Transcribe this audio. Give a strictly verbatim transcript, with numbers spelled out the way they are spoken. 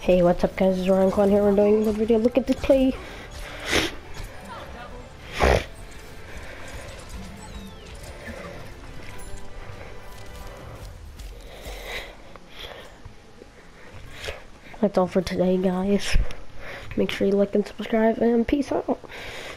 Hey, what's up guys, it's Ryan here, we're doing another video. Look at this play. That's all for today guys. Make sure you like and subscribe and peace out.